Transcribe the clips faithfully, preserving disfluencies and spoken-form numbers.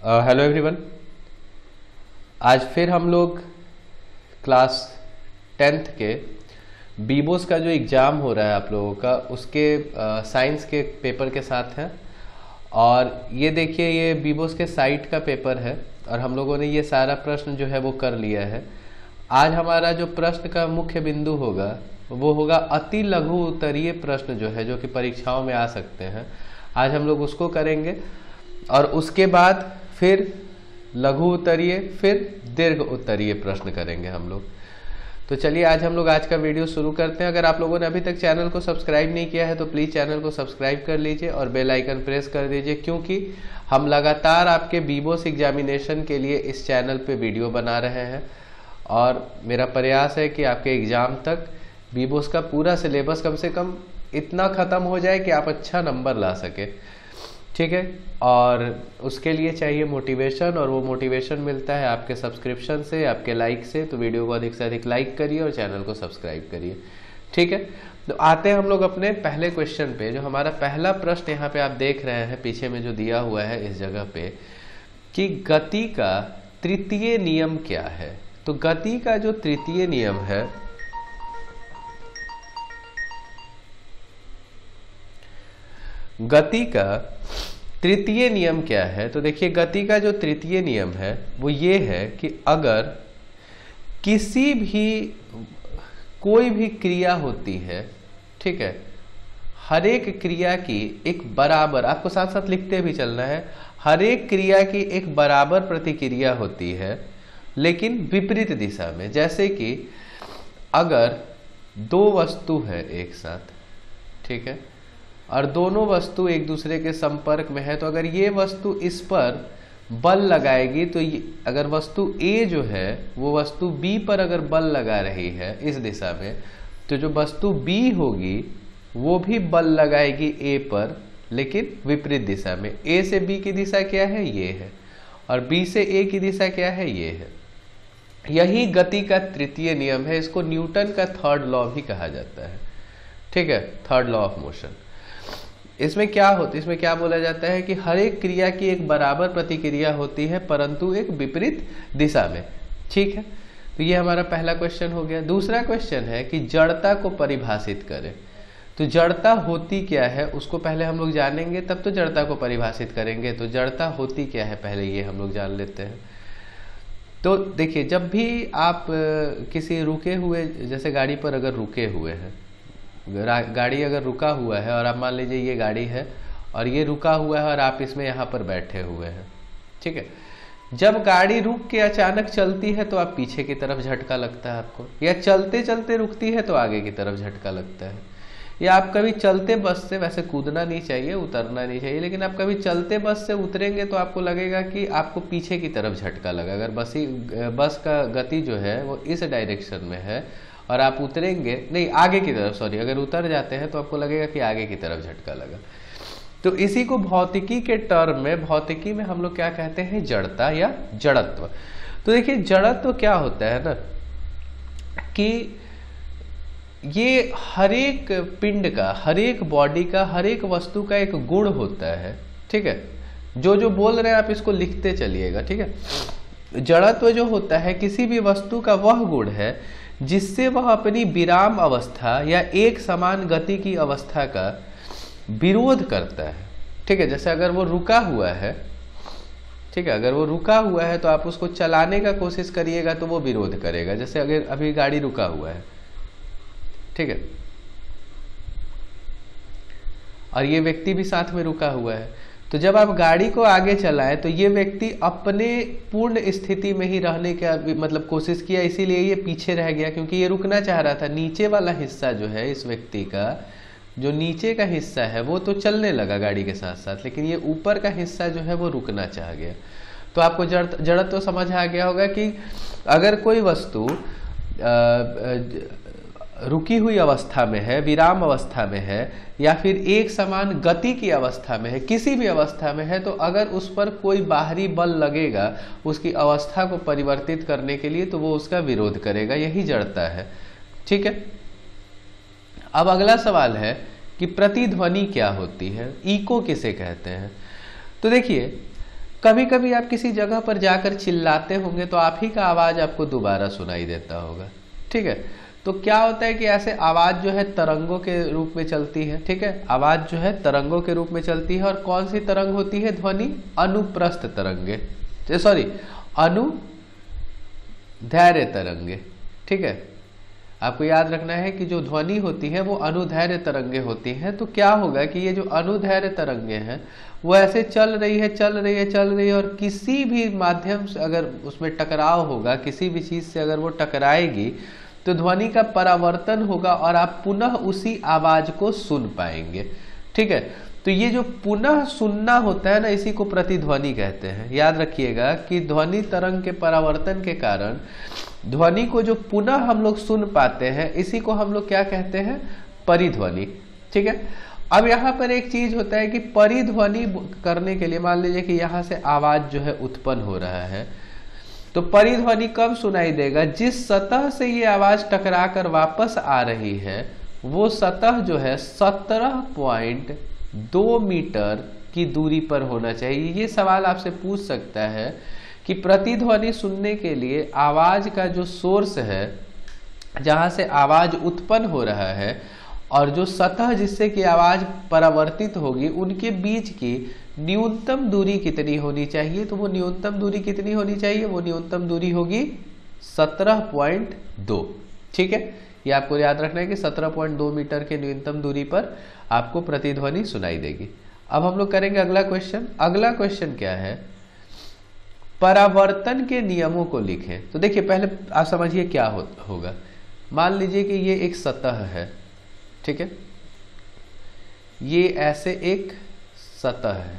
Hello everyone. आज फिर हम लोग क्लास टेंथ के बीबोस का जो एग्ज़ाम हो रहा है आप लोगों का, उसके साइंस के पेपर के साथ हैं। और ये देखिए, ये बीबोस के साइट का पेपर है और हम लोगों ने ये सारा प्रश्न जो है वो कर लिया है। आज हमारा जो प्रश्न का मुख्य बिंदु होगा वो होगा अति लघु उत्तरीय प्रश्न, जो है जो कि परीक्षाओं में आ सकते हैं। आज हम लोग उसको करेंगे और उसके बाद फिर लघु उत्तरीय, फिर दीर्घ उत्तरीय प्रश्न करेंगे हम लोग। तो चलिए आज हम लोग आज का वीडियो शुरू करते हैं। अगर आप लोगों ने अभी तक चैनल को सब्सक्राइब नहीं किया है तो प्लीज़ चैनल को सब्सक्राइब कर लीजिए और बेल आइकन प्रेस कर दीजिए, क्योंकि हम लगातार आपके बीबोस एग्जामिनेशन के लिए इस चैनल पे वीडियो बना रहे हैं और मेरा प्रयास है कि आपके एग्ज़ाम तक बीबोस का पूरा सिलेबस कम से कम इतना ख़त्म हो जाए कि आप अच्छा नंबर ला सके। ठीक है, और उसके लिए चाहिए मोटिवेशन, और वो मोटिवेशन मिलता है आपके सब्सक्रिप्शन से, आपके लाइक से। तो वीडियो को अधिक से अधिक लाइक करिए और चैनल को सब्सक्राइब करिए। ठीक है, तो आते हैं हम लोग अपने पहले क्वेश्चन पे। जो हमारा पहला प्रश्न यहाँ पे आप देख रहे हैं पीछे में जो दिया हुआ है इस जगह पे, कि गति का तृतीय नियम क्या है। तो गति का जो तृतीय नियम है, गति का तृतीय नियम क्या है। तो देखिए, गति का जो तृतीय नियम है वो ये है कि अगर किसी भी कोई भी क्रिया होती है, ठीक है, हर एक क्रिया की एक बराबर, आपको साथ साथ लिखते भी चलना है, हर एक क्रिया की एक बराबर प्रतिक्रिया होती है लेकिन विपरीत दिशा में। जैसे कि अगर दो वस्तु है एक साथ, ठीक है, और दोनों वस्तु एक दूसरे के संपर्क में है, तो अगर ये वस्तु इस पर बल लगाएगी तो अगर वस्तु A जो है वो वस्तु B पर अगर बल लगा रही है इस दिशा में, तो जो वस्तु B होगी वो भी बल लगाएगी A पर, लेकिन विपरीत दिशा में। A से B की दिशा क्या है, ये है, और B से A की दिशा क्या है, ये है। यही गति का तृतीय नियम है। इसको न्यूटन का थर्ड लॉ भी कहा जाता है। ठीक है, थर्ड लॉ ऑफ मोशन। इसमें क्या होता है, इसमें क्या बोला जाता है कि हर एक क्रिया की एक बराबर प्रतिक्रिया होती है परंतु एक विपरीत दिशा में। ठीक है, तो ये हमारा पहला क्वेश्चन हो गया। दूसरा क्वेश्चन है कि जड़ता को परिभाषित करें। तो जड़ता होती क्या है उसको पहले हम लोग जानेंगे, तब तो जड़ता को परिभाषित करेंगे। तो जड़ता होती क्या है पहले ये हम लोग जान लेते हैं। तो देखिए, जब भी आप किसी रुके हुए, जैसे गाड़ी पर अगर रुके हुए हैं, गाड़ी अगर रुका हुआ है और आप मान लीजिए ये गाड़ी है और ये रुका हुआ है और आप इसमें यहाँ पर बैठे हुए हैं, ठीक है, जब गाड़ी रुक के अचानक चलती है तो आप पीछे की तरफ झटका लगता है आपको, या चलते चलते रुकती है तो आगे की तरफ झटका लगता है। या आप कभी चलते बस से, वैसे कूदना नहीं चाहिए, उतरना नहीं चाहिए, लेकिन आप कभी चलते बस से उतरेंगे तो आपको लगेगा कि आपको पीछे की तरफ झटका लगा। अगर बस ही बस का गति जो है वो इस डायरेक्शन में है और आप उतरेंगे, नहीं आगे की तरफ, सॉरी, अगर उतर जाते हैं तो आपको लगेगा कि आगे की तरफ झटका लगा। तो इसी को भौतिकी के टर्म में, भौतिकी में हम लोग क्या कहते हैं, जड़ता या जड़त्व। तो देखिए, जड़त्व क्या होता है ना, कि ये हर एक पिंड का, हर एक बॉडी का, हर एक वस्तु का एक गुण होता है। ठीक है, जो जो बोल रहे हैं आप इसको लिखते चलिएगा। ठीक है, जड़त्व जो होता है किसी भी वस्तु का वह गुण है जिससे वह अपनी विराम अवस्था या एक समान गति की अवस्था का विरोध करता है। ठीक है, जैसे अगर वो रुका हुआ है, ठीक है, अगर वो रुका हुआ है तो आप उसको चलाने का कोशिश करिएगा तो वो विरोध करेगा। जैसे अगर अभी गाड़ी रुका हुआ है, ठीक है, और ये व्यक्ति भी साथ में रुका हुआ है, तो जब आप गाड़ी को आगे चलाएं तो ये व्यक्ति अपने पूर्ण स्थिति में ही रहने का मतलब कोशिश किया, इसीलिए ये पीछे रह गया, क्योंकि ये रुकना चाह रहा था। नीचे वाला हिस्सा जो है इस व्यक्ति का, जो नीचे का हिस्सा है वो तो चलने लगा गाड़ी के साथ साथ, लेकिन ये ऊपर का हिस्सा जो है वो रुकना चाह गया। तो आपको जड़ जड़त्व तो समझ आ गया होगा कि अगर कोई वस्तु रुकी हुई अवस्था में है, विराम अवस्था में है, या फिर एक समान गति की अवस्था में है, किसी भी अवस्था में है, तो अगर उस पर कोई बाहरी बल लगेगा उसकी अवस्था को परिवर्तित करने के लिए, तो वो उसका विरोध करेगा। यही जड़ता है। ठीक है, अब अगला सवाल है कि प्रतिध्वनि क्या होती है, इको किसे कहते हैं। तो देखिए, कभी कभी आप किसी जगह पर जाकर चिल्लाते होंगे तो आप ही का आवाज आपको दोबारा सुनाई देता होगा, ठीक है। तो क्या होता है कि ऐसे आवाज जो है तरंगों के रूप में चलती है, ठीक है। आवाज जो है तरंगों के रूप में चलती है। और कौन सी तरंग होती है? ध्वनि अनुप्रस्थ तरंगे, सॉरी अनुधैर्य तरंगे, ठीक है। आपको याद रखना है कि जो ध्वनि होती है वो अनुधैर्य तरंगे होती हैं। तो क्या होगा कि ये जो अनुधैर्य तरंगे हैं वो ऐसे चल रही है चल रही है चल रही है और किसी भी माध्यम से अगर उसमें टकराव होगा, किसी भी चीज से अगर वो टकराएगी तो ध्वनि का परावर्तन होगा और आप पुनः उसी आवाज को सुन पाएंगे, ठीक है। तो ये जो पुनः सुनना होता है ना, इसी को प्रतिध्वनि कहते हैं। याद रखिएगा कि ध्वनि तरंग के परावर्तन के कारण ध्वनि को जो पुनः हम लोग सुन पाते हैं, इसी को हम लोग क्या कहते हैं? परिध्वनि, ठीक है। अब यहाँ पर एक चीज होता है कि परिध्वनि करने के लिए मान लीजिए कि यहाँ से आवाज जो है उत्पन्न हो रहा है, तो परिध्वनि कब सुनाई देगा? जिस सतह से ये आवाज टकरा कर वापस आ रही है वो सतह जो है सत्रह पॉइंट दो मीटर की दूरी पर होना चाहिए। ये सवाल आपसे पूछ सकता है कि प्रतिध्वनि सुनने के लिए आवाज का जो सोर्स है, जहां से आवाज उत्पन्न हो रहा है, और जो सतह जिससे कि आवाज परावर्तित होगी, उनके बीच की न्यूनतम दूरी कितनी होनी चाहिए? तो वो न्यूनतम दूरी कितनी होनी चाहिए? वो न्यूनतम दूरी होगी सत्रह पॉइंट दो, ठीक है। ये आपको याद रखना है कि सत्रह पॉइंट दो मीटर के न्यूनतम दूरी पर आपको प्रतिध्वनि सुनाई देगी। अब हम लोग करेंगे अगला क्वेश्चन। अगला क्वेश्चन क्या है? परावर्तन के नियमों को लिखें। तो देखिए पहले आप समझिए क्या हो, होगा। मान लीजिए कि ये एक सतह है, ठीक है। ये ऐसे एक सतह है,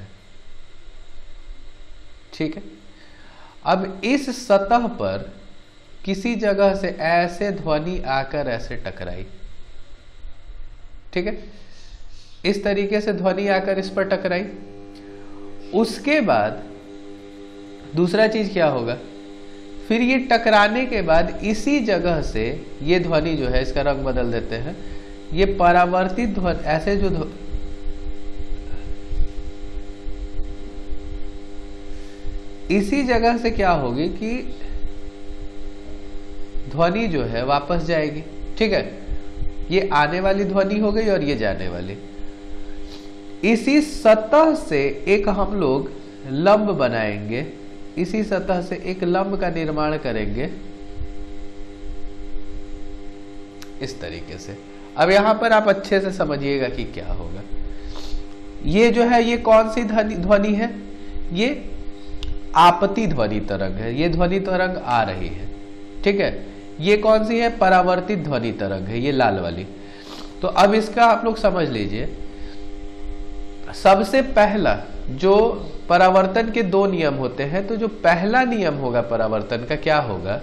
ठीक है। अब इस सतह पर किसी जगह से ऐसे ध्वनि आकर ऐसे टकराई, ठीक है। इस तरीके से ध्वनि आकर इस पर टकराई। उसके बाद दूसरा चीज क्या होगा? फिर ये टकराने के बाद इसी जगह से ये ध्वनि जो है, इसका रंग बदल देते हैं, ये परावर्तित ध्वनि ऐसे जो ध्व... इसी जगह से क्या होगी कि ध्वनि जो है वापस जाएगी, ठीक है। ये आने वाली ध्वनि हो गई और ये जाने वाली। इसी सतह से एक हम लोग लंब बनाएंगे, इसी सतह से एक लंब का निर्माण करेंगे इस तरीके से। अब यहां पर आप अच्छे से समझिएगा कि क्या होगा। ये जो है ये कौन सी ध्वनि है? ये आपती ध्वनि तरंग है। ये ध्वनि तरंग आ रही है, ठीक है। ये कौन सी है? परावर्तित ध्वनि तरंग है, ये लाल वाली। तो अब इसका आप लोग समझ लीजिए। सबसे पहला जो परावर्तन के दो नियम होते हैं, तो जो पहला नियम होगा परावर्तन का क्या होगा?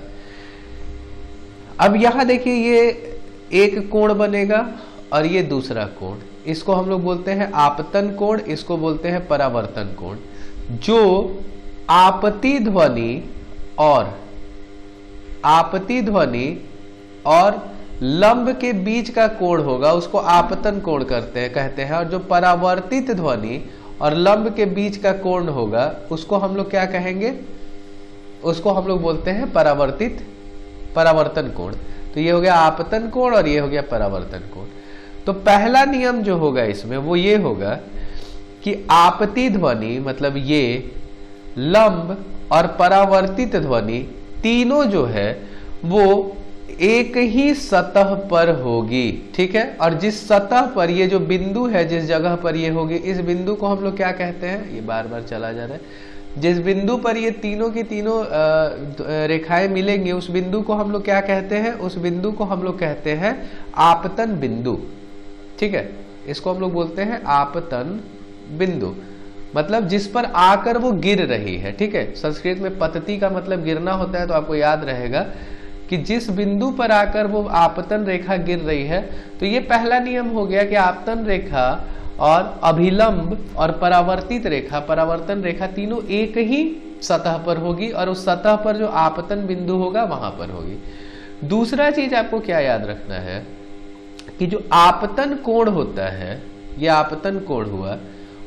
अब यहां देखिए ये एक कोण बनेगा और ये दूसरा कोण, इसको हम लोग बोलते हैं आपतन कोण, इसको बोलते हैं परावर्तन कोण। जो आपती ध्वनि और आपती ध्वनि और लंब के बीच का कोण होगा उसको आपतन कोण करते हैं कहते हैं। और जो परावर्तित ध्वनि और लंब के बीच का कोण होगा उसको हम लोग क्या कहेंगे? उसको हम लोग बोलते हैं परावर्तित परावर्तन कोण। तो ये हो गया आपतन कोण और ये हो गया परावर्तन कोण। तो पहला नियम जो होगा इसमें वो ये होगा कि आपती ध्वनि मतलब ये, लंब और परावर्तित ध्वनि तीनों जो है वो एक ही सतह पर होगी, ठीक है। और जिस सतह पर ये जो बिंदु है, जिस जगह पर ये होगी, इस बिंदु को हम लोग क्या कहते हैं? ये बार बार चला जा रहा है। जिस बिंदु पर ये तीनों की तीनों रेखाएं मिलेंगी उस बिंदु को हम लोग क्या कहते हैं? उस बिंदु को हम लोग कहते हैं आपतन बिंदु, ठीक है। इसको हम लोग बोलते हैं आपतन बिंदु, मतलब जिस पर आकर वो गिर रही है, ठीक है। संस्कृत में पतति का मतलब गिरना होता है, तो आपको याद रहेगा कि जिस बिंदु पर आकर वो आपतन रेखा गिर रही है। तो ये पहला नियम हो गया कि आपतन रेखा और अभिलंब और परावर्तित रेखा, परावर्तन रेखा तीनों एक ही सतह पर होगी और उस सतह पर जो आपतन बिंदु होगा वहां पर होगी। दूसरा चीज आपको क्या याद रखना है कि जो आपतन कोण होता है, ये आपतन कोण हुआ,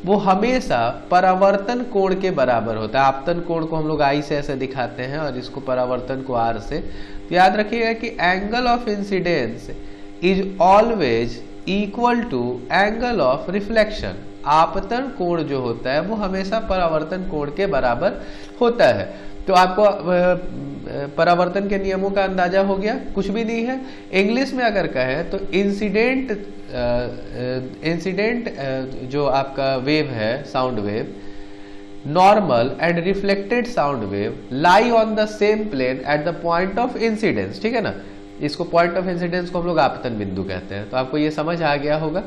वो हमेशा परावर्तन कोण के बराबर होता है। आपतन कोण को हम लोग आई से ऐसे दिखाते हैं और इसको परावर्तन को आर से। तो याद रखिएगा कि angle of incidence is always equal to angle of reflection. आपतन कोण जो होता है वो हमेशा परावर्तन कोण के बराबर होता है। तो आपको परावर्तन के नियमों का अंदाजा हो गया, कुछ भी नहीं है। इंग्लिश में अगर कहें तो इंसिडेंट इंसिडेंट जो आपका वेव है, sound wave, normal and reflected sound wave lie on the same plane at the point of incidence, ठीक है ना। इसको पॉइंट ऑफ इंसिडेंस को हम लोग आपतन बिंदु कहते हैं। तो आपको ये समझ आ गया होगा।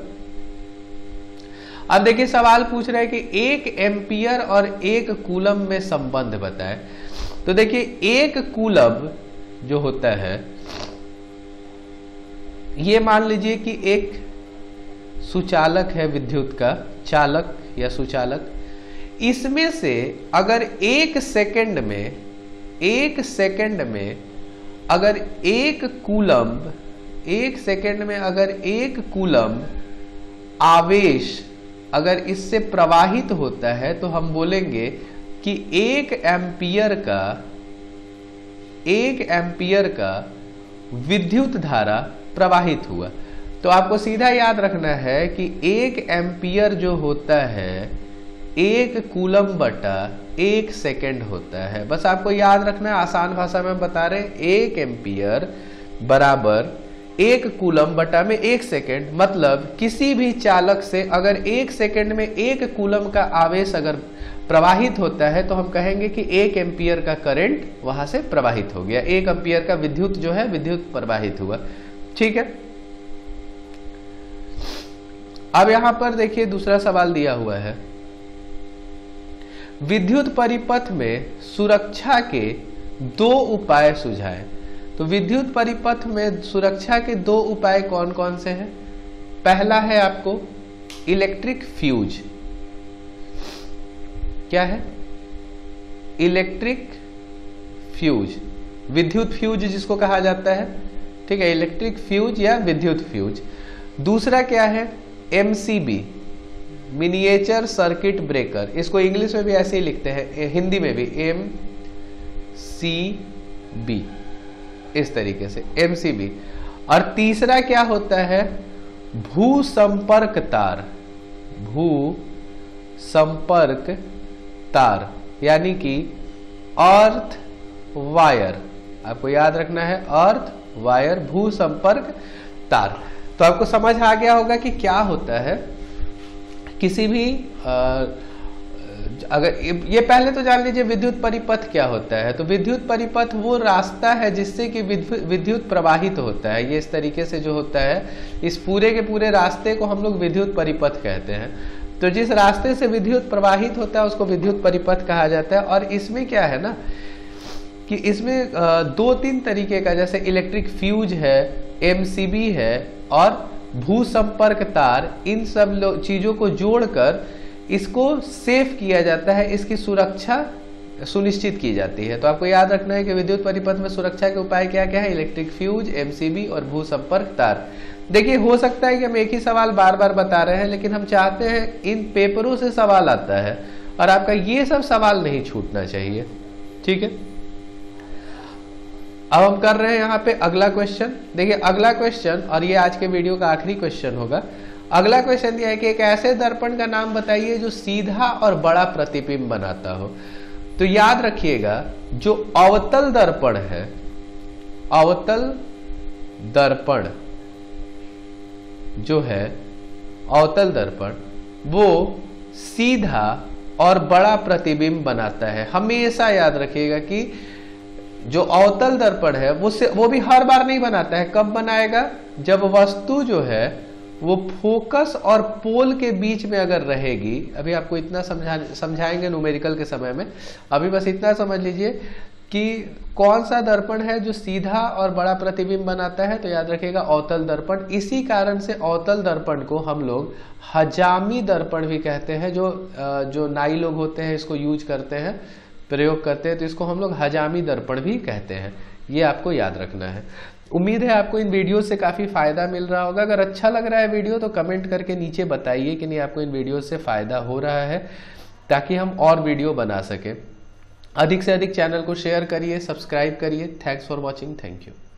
अब देखिए सवाल पूछ रहे हैं कि एक एम्पियर और एक कूलम में संबंध बताएं। तो देखिए एक कूलम जो होता है, ये मान लीजिए कि एक सुचालक है, विद्युत का चालक या सुचालक। इसमें से अगर एक सेकंड में एक सेकंड में अगर एक कूलम एक सेकंड में अगर एक कूलम आवेश अगर इससे प्रवाहित होता है तो हम बोलेंगे कि एक एम्पियर का एक एम्पियर का विद्युत धारा प्रवाहित हुआ। तो आपको सीधा याद रखना है कि एक एम्पियर जो होता है एक कूलम बटा एक सेकंड होता है। बस आपको याद रखना है, आसान भाषा में बता रहे, एक एम्पियर बराबर एक कूलम बटा में एक सेकंड। मतलब किसी भी चालक से अगर एक सेकंड में एक कूलम का आवेश अगर प्रवाहित होता है तो हम कहेंगे कि एक एम्पियर का करंट वहां से प्रवाहित हो गया, एक एम्पियर का विद्युत जो है विद्युत प्रवाहित हुआ, ठीक है। अब यहां पर देखिए दूसरा सवाल दिया हुआ है, विद्युत परिपथ में सुरक्षा के दो उपाय सुझाएं। तो विद्युत परिपथ में सुरक्षा के दो उपाय कौन कौन से हैं? पहला है आपको इलेक्ट्रिक फ्यूज। क्या है? इलेक्ट्रिक फ्यूज, विद्युत फ्यूज जिसको कहा जाता है, ठीक है, इलेक्ट्रिक फ्यूज या विद्युत फ्यूज। दूसरा क्या है? MCB, miniature circuit breaker. इसको इंग्लिश में भी ऐसे ही लिखते हैं, हिंदी में भी एम सी बी, इस तरीके से एमसीबी। और तीसरा क्या होता है? भू संपर्क तार, भू संपर्क तार यानी कि अर्थ वायर। आपको याद रखना है अर्थ वायर, भू संपर्क तार। तो आपको समझ आ गया होगा कि क्या होता है किसी भी आ, अगर ये पहले तो जान लीजिए विद्युत परिपथ क्या होता है। तो विद्युत परिपथ वो रास्ता है जिससे कि विद्युत प्रवाहित होता है। ये इस तरीके से जो होता है, इस पूरे के पूरे रास्ते को हम लोग विद्युत परिपथ कहते हैं। तो जिस रास्ते से विद्युत प्रवाहित होता है उसको विद्युत परिपथ कहा जाता है। और इसमें क्या है ना कि इसमें दो तीन तरीके का, जैसे इलेक्ट्रिक फ्यूज है, एमसीबी है और भू संपर्क तार, इन सब चीजों को जोड़कर इसको सेफ किया जाता है, इसकी सुरक्षा सुनिश्चित की जाती है। तो आपको याद रखना है कि विद्युत परिपथ में सुरक्षा के उपाय क्या क्या है? इलेक्ट्रिक फ्यूज, एमसीबी और भू संपर्क तार। देखिए हो सकता है कि हम एक ही सवाल बार बार बता रहे हैं, लेकिन हम चाहते हैं इन पेपरों से सवाल आता है और आपका ये सब सवाल नहीं छूटना चाहिए, ठीक है। अब हम कर रहे हैं यहाँ पे अगला क्वेश्चन। देखिए अगला क्वेश्चन, और ये आज के वीडियो का आखिरी क्वेश्चन होगा। अगला क्वेश्चन यह है कि एक ऐसे दर्पण का नाम बताइए जो सीधा और बड़ा प्रतिबिंब बनाता हो। तो याद रखिएगा जो अवतल दर्पण है, अवतल दर्पण जो है, अवतल दर्पण वो सीधा और बड़ा प्रतिबिंब बनाता है। हमेशा याद रखिएगा कि जो अवतल दर्पण है वो से वो भी हर बार नहीं बनाता है। कब बनाएगा? जब वस्तु जो है वो फोकस और पोल के बीच में अगर रहेगी। अभी आपको इतना समझा समझाएंगे न्यूमेरिकल के समय में, अभी बस इतना समझ लीजिए कि कौन सा दर्पण है जो सीधा और बड़ा प्रतिबिंब बनाता है। तो याद रखिएगा अवतल दर्पण। इसी कारण से अवतल दर्पण को हम लोग हजामी दर्पण भी कहते हैं। जो जो नाई लोग होते हैं इसको यूज करते हैं, प्रयोग करते हैं, तो इसको हम लोग हजामी दर्पण भी कहते हैं। ये आपको याद रखना है। उम्मीद है आपको इन वीडियो से काफ़ी फ़ायदा मिल रहा होगा। अगर अच्छा लग रहा है वीडियो तो कमेंट करके नीचे बताइए कि नहीं आपको इन वीडियो से फ़ायदा हो रहा है, ताकि हम और वीडियो बना सकें। अधिक से अधिक चैनल को शेयर करिए, सब्सक्राइब करिए। Thanks for watching. Thank you.